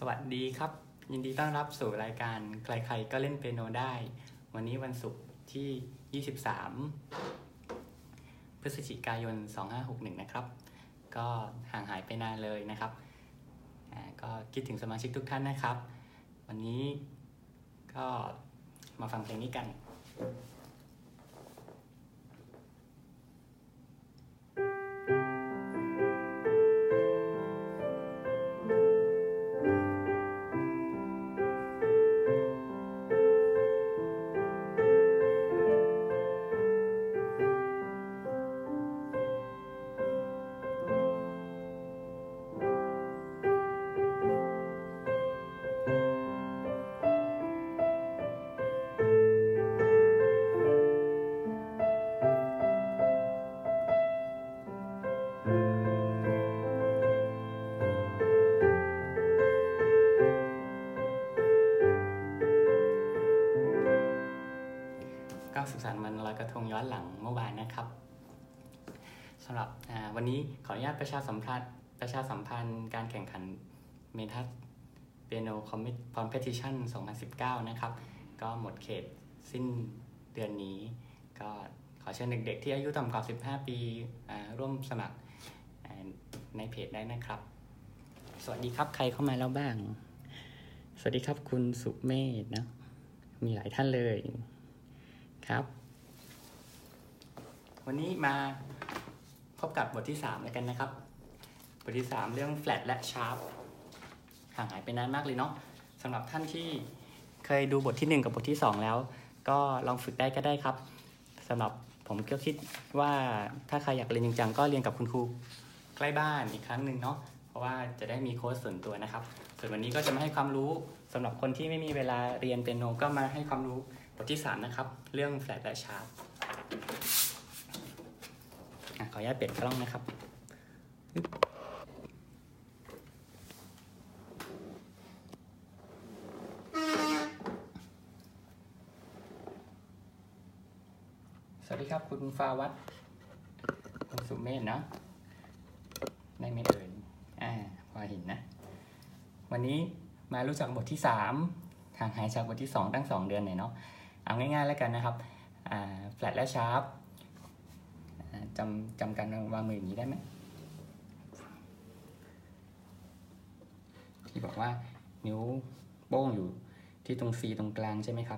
วัสดีครับยินดีต้อนรับสู่รายการใครๆก็เล่นเปียโนได้วันนี้วันศุกร์ที่23พฤศจิกายน2561นะครับก็ห่างหายไปนานเลยนะครับก็คิดถึงสมาชิกทุกท่านนะครับวันนี้ก็มาฟังเพลงนี้กันสุขสันต์วันลอยกระทงย้อนหลังเมื่อวานนะครับสำหรับวันนี้ขออนุญาตประชาสัมพันธ์การแข่งขันเมทัสเปียโนคอมเพติชัน2019นะครับก็หมดเขตสิ้นเดือนนี้ก็ขอเชิญเด็กๆที่อายุต่ำกว่า15ปีร่วมสมัครในเพจได้นะครับสวัสดีครับใครเข้ามาแล้วบ้างสวัสดีครับคุณสุเมธนะมีหลายท่านเลยครับวันนี้มาพบกับบทที่3แล้วกันนะครับบทที่3เรื่อง flat และ sharp ห่างหายไปนานมากเลยเนาะสำหรับท่านที่เคยดูบทที่1กับบทที่2แล้วก็ลองฝึกได้ก็ได้ครับสำหรับผมก็คิดว่าถ้าใครอยากเรียนจริงจังก็เรียนกับคุณครูใกล้บ้านอีกครั้งหนึ่งเนาะเพราะว่าจะได้มีโค้ชส่วนตัวนะครับส่วนวันนี้ก็จะมาให้ความรู้สำหรับคนที่ไม่มีเวลาเรียนเปียโนก็มาให้ความรู้บทที่3นะครับเรื่อง flat และ sharp ขออนุญาตเปลี่ยนกล้องนะครับสวัสดีครับคุณฟ้าวัดคุณสุเมธเนาะได้ไหมเอ่ยพอเห็นนะวันนี้มารู้จักบทที่3ห่างหายจากบทที่2ตั้ง2เดือนหน่อยเนาะเอาง่ายๆแล้วกันนะครับflat และ sharp จำการวางมืออย่างนี้ได้ไหมที่บอกว่านิ้วโป้งอยู่ที่ตรง C ตรงกลางใช่ไหมครับ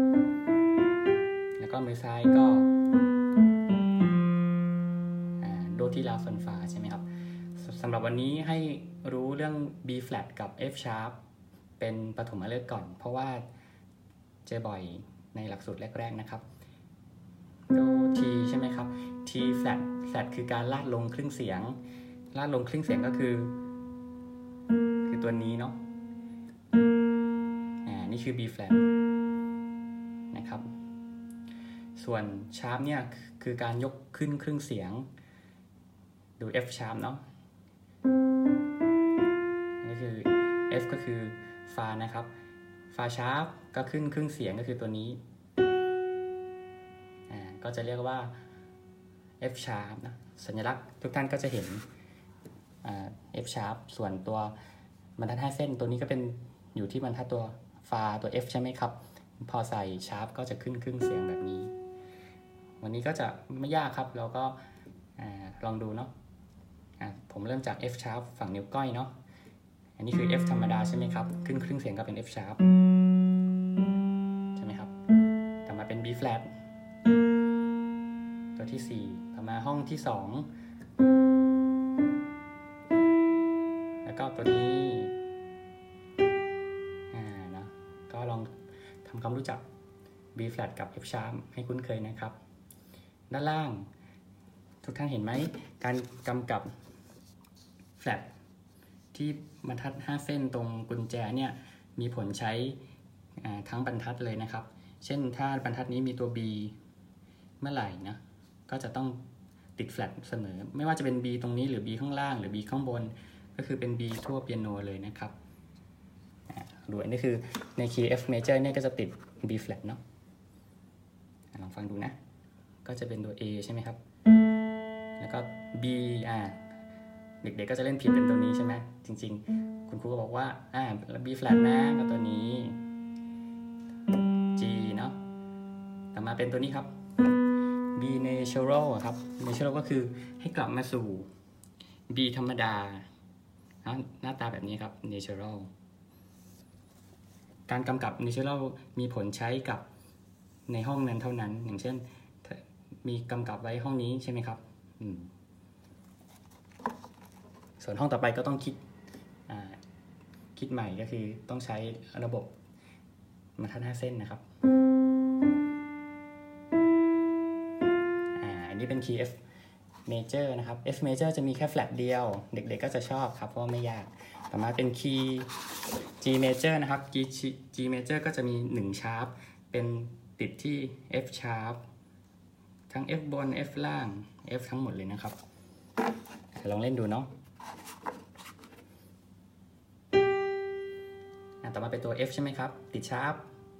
แล้วก็มือซ้ายก็โดที่ลาฟอนฟาใช่ไหมครับสำหรับวันนี้ให้รู้เรื่อง B flat กับ F sharp เป็นปฐมฤกษ์ก่อนเพราะว่าเจอบ่อยในหลักสูตรแรกๆนะครับโด T ใช่ไหมครับ T flat flat คือการลาดลงครึ่งเสียงลาดลงครึ่งเสียงก็คือตัวนี้เนาะนี่คือ B flat นะครับส่วน sharp เนี่ยคือการยกขึ้นครึ่งเสียงดู F sharp เนาะนี่คือ F ก็คือฟานะครับฟา sharp ก็ขึ้นครึ่งเสียงก็คือตัวนี้ก็จะเรียกว่า F sharp นะสัญลักษณ์ทุกท่านก็จะเห็นF sharp ส่วนตัวบรรทัด5เส้นตัวนี้ก็เป็นอยู่ที่บรรทัดตัวฟาตัว F ใช่ไหมครับพอใส่ sharp ก็จะขึ้นครึ่งเสียงแบบนี้วันนี้ก็จะไม่ยากครับเราก็ลองดูเนาะผมเริ่มจาก F sharp ฝั่งนิ้วก้อยเนาะอันนี้คือ F ธรรมดาใช่ไหมครับขึ้นครึ่งเสียงก็เป็น F sharp ใช่ไหมครับต่อมาเป็น B flat ตัวที่4ต่อมาห้องที่2แล้วก็ตัวนี้นะก็ลองทำความรู้จัก B flat กับ F sharp ให้คุ้นเคยนะครับด้านล่างทุกท่านเห็นไหมการกำกับ flat ที่บรรทัด5เส้นตรงกุญแจเนี่ยมีผลใช้ทั้งบรรทัดเลยนะครับเช่นถ้าบรรทัดนี้มีตัว B เมื่อไหร่นะก็จะต้องติด flat เสมอไม่ว่าจะเป็น B ตรงนี้หรือ B ข้างล่างหรือ B ข้างบนก็คือเป็น B ทั่วเปียโนเลยนะครับดูอันนี้คือใน key F major เนี่ยก็จะติด B flat เนาะลองฟังดูนะก็จะเป็นตัว A ใช่ไหมครับแล้วก็ B เด็กๆก็จะเล่นผิดเป็นตัวนี้ใช่ไหมจริงๆคุณครูก็บอกว่าB flat นะก็ตัวนี้ G เนาะต่อมาเป็นตัวนี้ครับ B natural ครับ natural ก็คือให้กลับมาสู่ B ธรรมดาหน้าตาแบบนี้ครับ natural การกำกับ natural มีผลใช้กับในห้องนั้นเท่านั้นอย่างเช่นมีกำกับไว้ห้องนี้ใช่ไหมครับส่วนห้องต่อไปก็ต้องคิดใหม่ก็คือต้องใช้ระบบบรรทัด5 เส้นนะครับอันนี้เป็นคีย์ F major นะครับ F major จะมีแค่ flat เดียวเด็กๆก็จะชอบครับเพราะว่าไม่ยากต่อมาเป็นคีย์ G major นะครับ G major ก็จะมี1 sharp เป็นติดที่ F sharp ทั้ง F บน F ล่าง F ทั้งหมดเลยนะครับลองเล่นดูเนาะต่อมาเป็นตัว F ใช่ไหมครับติดชาร์ป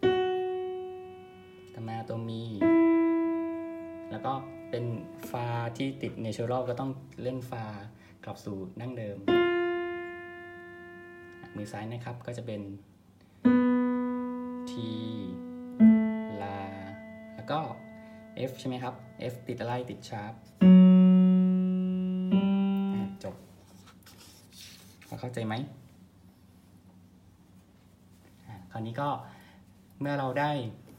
ต่อมาตัวมีแล้วก็เป็นฟาที่ติด natural ก็ต้องเล่นฟากลับสู่ดั้งเดิมมือซ้ายนะครับก็จะเป็น T ลาแล้วก็ F ใช่ไหมครับ F ติดอะไรติดชาร์ปจบเข้าใจไหมคราวนี้ก็เมื่อเราได้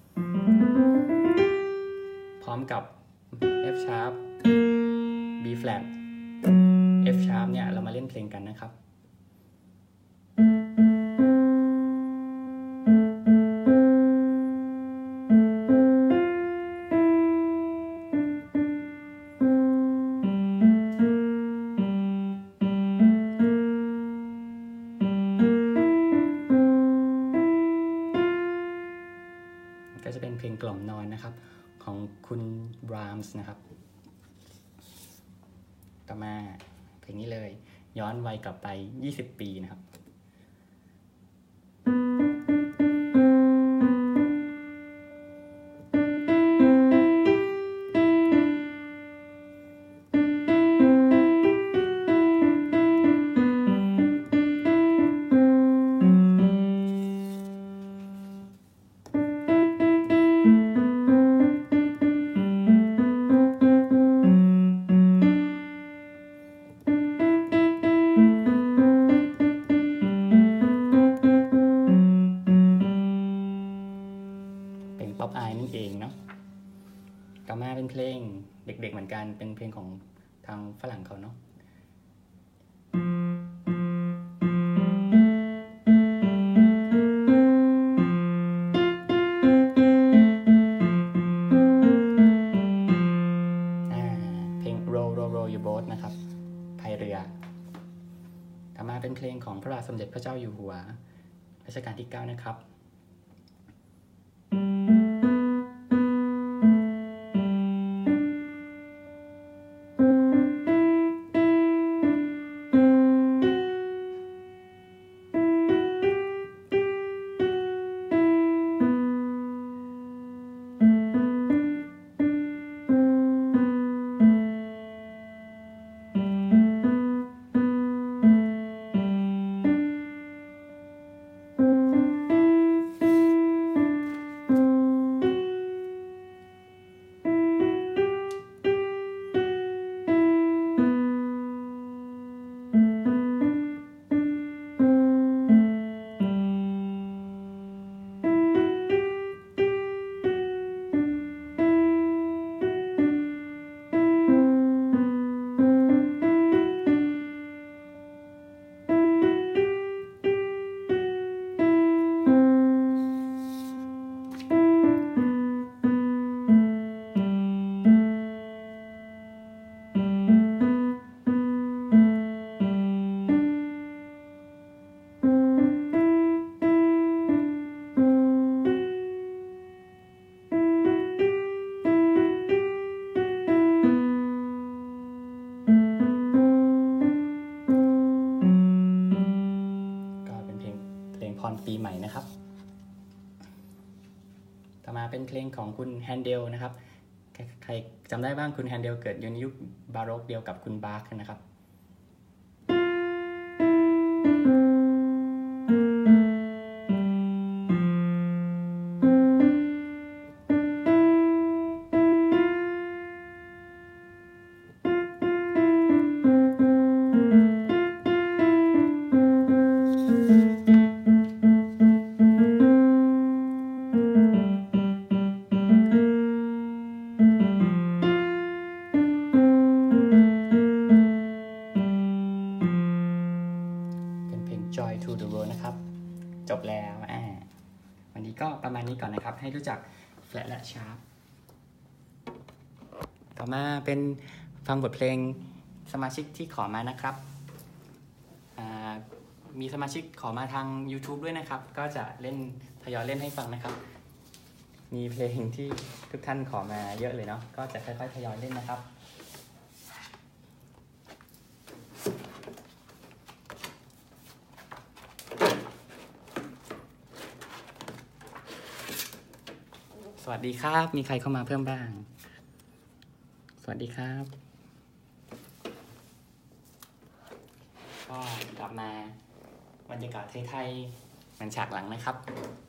พร้อมกับ F sharp B flat F sharp เนี่ยเรามาเล่นเพลงกันนะครับก็จะเป็นเพลงกล่อมนอนนะครับของคุณบรามส์นะครับต่อมาเพลงนี้เลยย้อนวัยกลับไป20 ปีนะครับป๊อปอายนั่นเองเนาะต่อมาเป็นเพลงเด็กๆเหมือนกันเป็นเพลงของทางฝรั่งเขาเนาะเพลง row your boat นะครับพายเรือต่อมาเป็นเพลงของพระบาทสมเด็จพระเจ้าอยู่หัวรัชกาลที่ 9นะครับปีใหม่นะครับต่อมาเป็นเพลงของคุณแฮนเดลนะครับใครจำได้บ้างคุณแฮนเดลเกิดอยู่ในยุคบาโรกเดียวกับคุณบาร์กนะครับ Joy to the World นะครับจบแล้ววันนี้ก็ประมาณนี้ก่อนนะครับให้รู้จัก flat และ sharp ต่อมาเป็นฟังบทเพลงสมาชิกที่ขอมานะครับมีสมาชิกขอมาทาง YouTube ด้วยนะครับก็จะเล่นทยอยเล่นให้ฟังนะครับมีเพลงที่ทุกท่านขอมาเยอะเลยเนาะก็จะค่อยๆทยอยเล่นนะครับสวัสดีครับมีใครเข้ามาเพิ่มบ้างสวัสดีครับก็กลับมาบรรยากาศไทยๆเหมือนฉากหลังนะครับ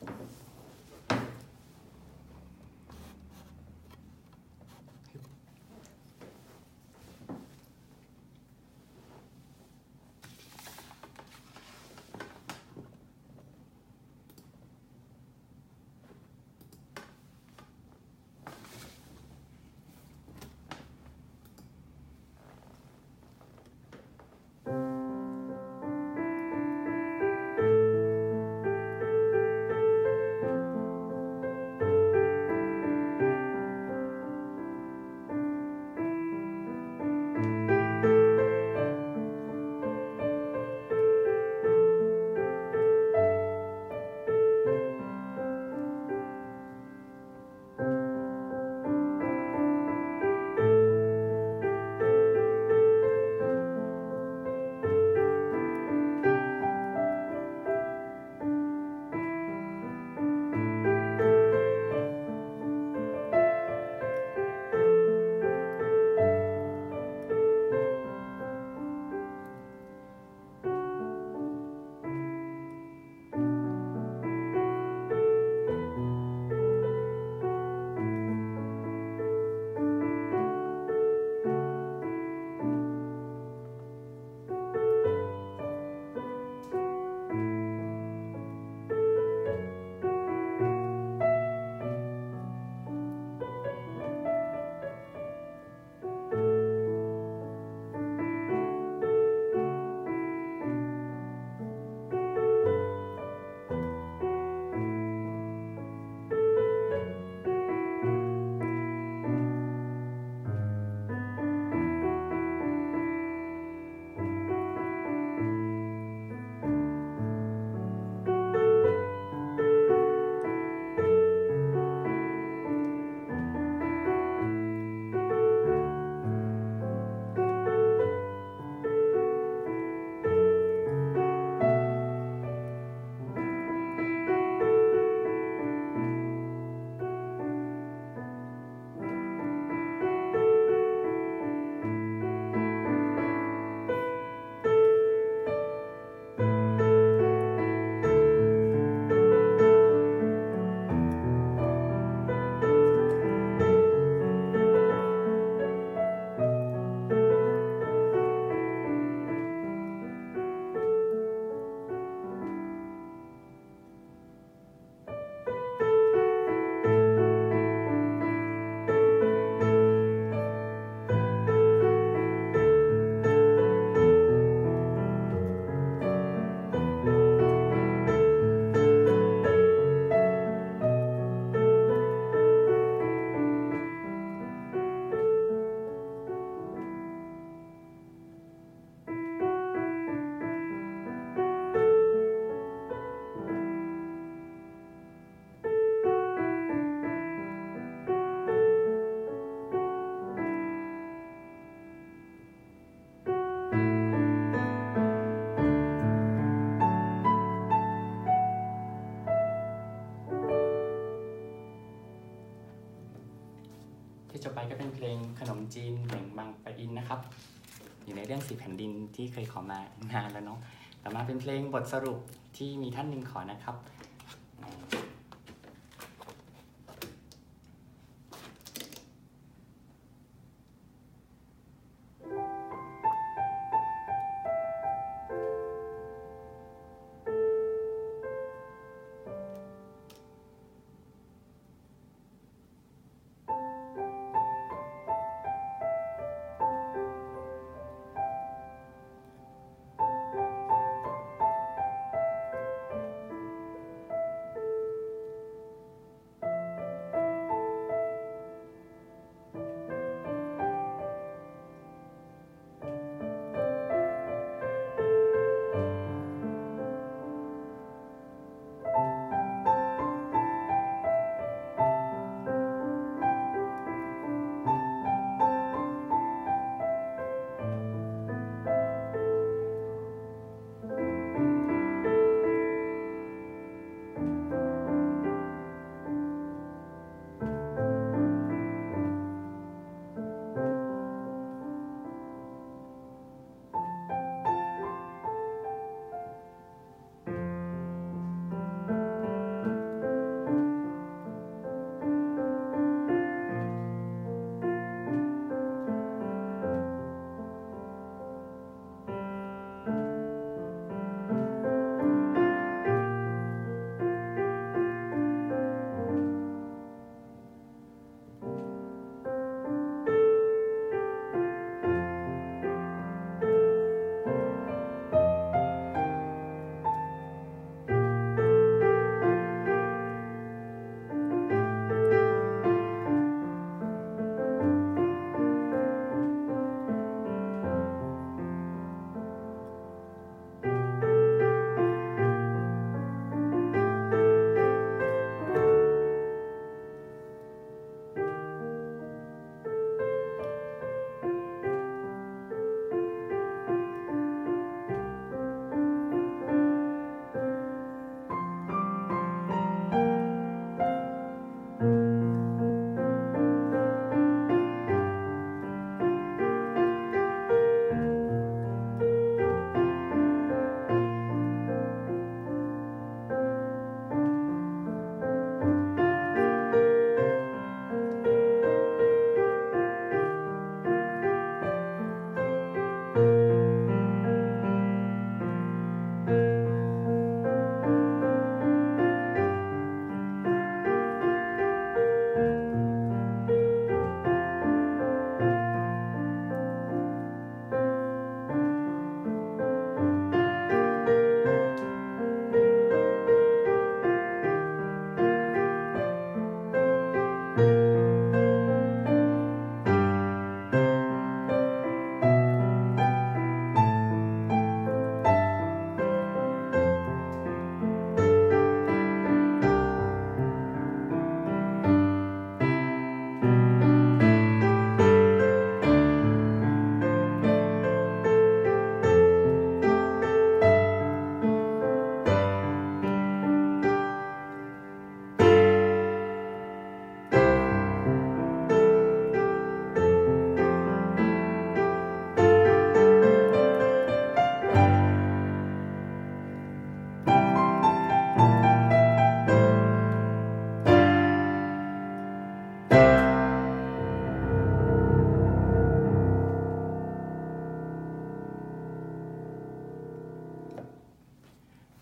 ที่จะไปก็เป็นเพลงขนมจีนแห่งบางปะอินนะครับอยู่ในเรื่อง4 แผ่นดินที่เคยขอมานานแล้วเนาะต่อมาเป็นเพลงบทสรุปที่มีท่านหนึ่งขอนะครับ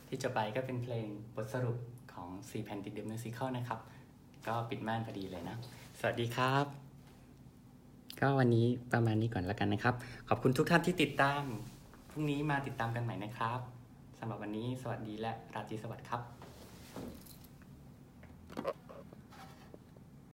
ที่จะไปก็เป็นเพลงบทสรุปของ4แผ่นติดเดอะมิวสิคลนะครับก็ปิดม่านพอดีเลยนะสวัสดีครับก็วันนี้ประมาณนี้ก่อนแล้วกันนะครับขอบคุณทุกท่านที่ติดตามพรุ่งนี้มาติดตามกันใหม่นะครับสำหรับวันนี้สวัสดีและราตรีสวัสดิ์ครับ